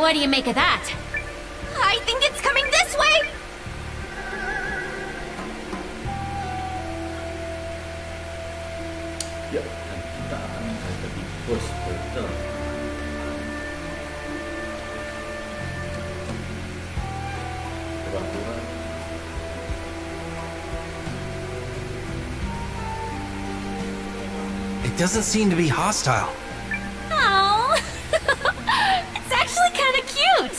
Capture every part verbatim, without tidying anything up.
what do you make of that? I think it's coming this way! Ya, dan kita akan menghadapi bos battle. Pura-pura. It doesn't seem to be hostile. Oh, it's actually kind of cute.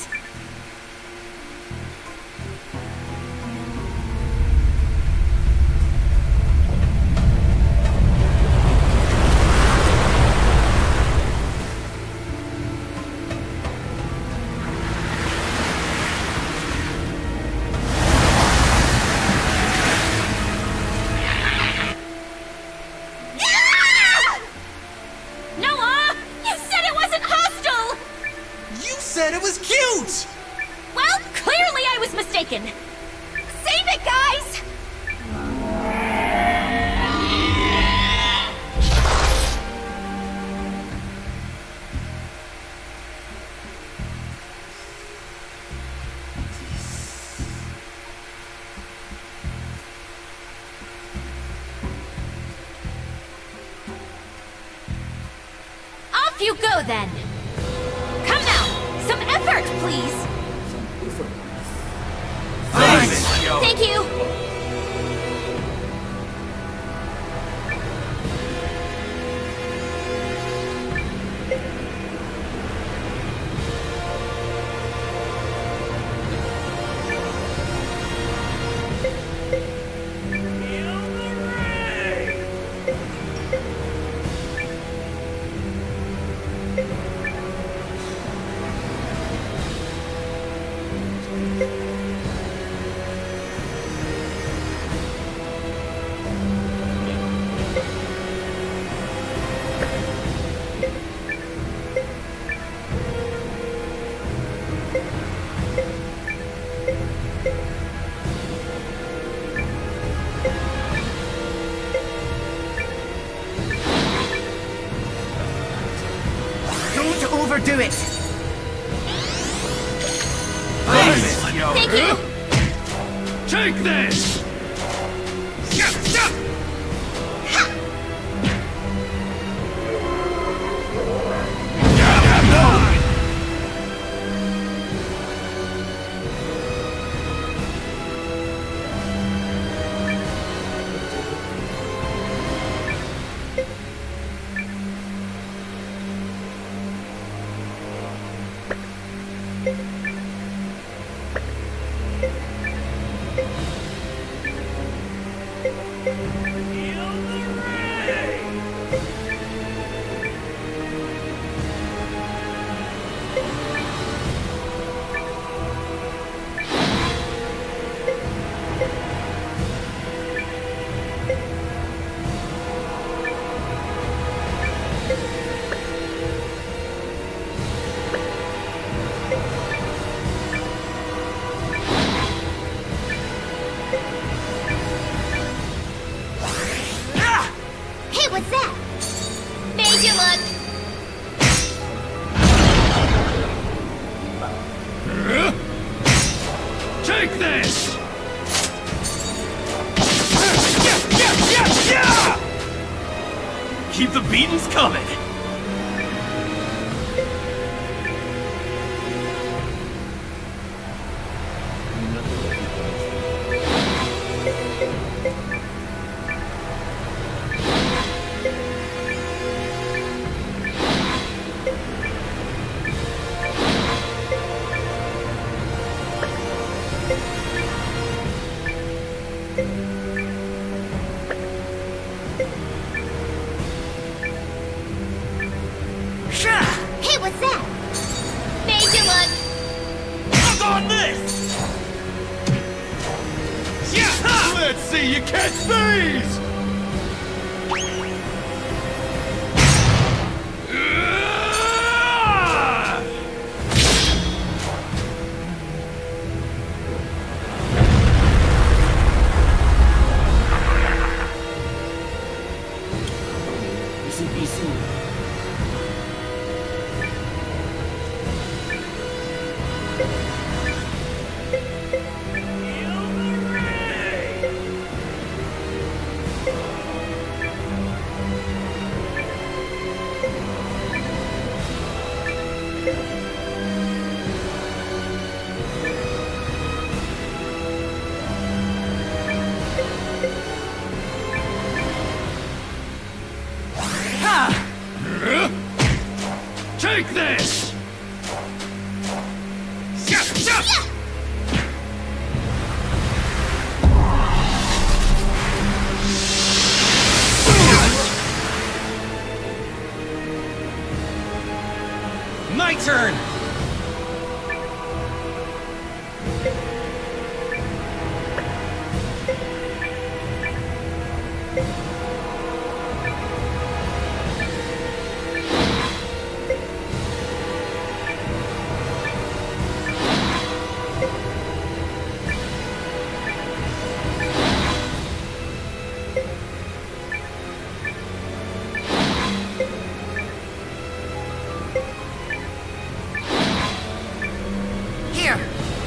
Noah, you said it wasn't hostile. You said it was cute! Well, clearly I was mistaken. Save it, guys! Off you go then. Come now, some effort, please. Thank you. Don't overdo it! Thank you. Take this! Hey, what's that? Made you look. Take this! Keep the beatings coming! Hey, what's that? Made you look. Look on this! Let's see you catch these! Easy peasy. My turn! Here!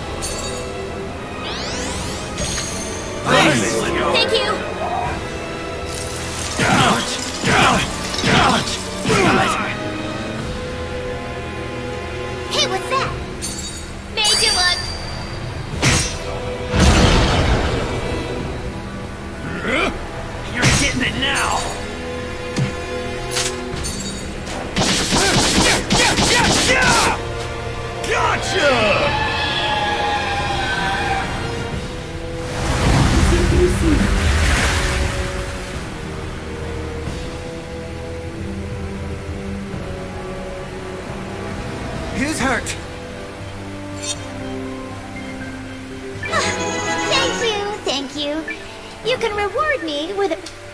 Thank you! Hey, what's that? Made you look! You're getting it now! Gotcha! Who's hurt? Thank you, thank you. You can reward me with a...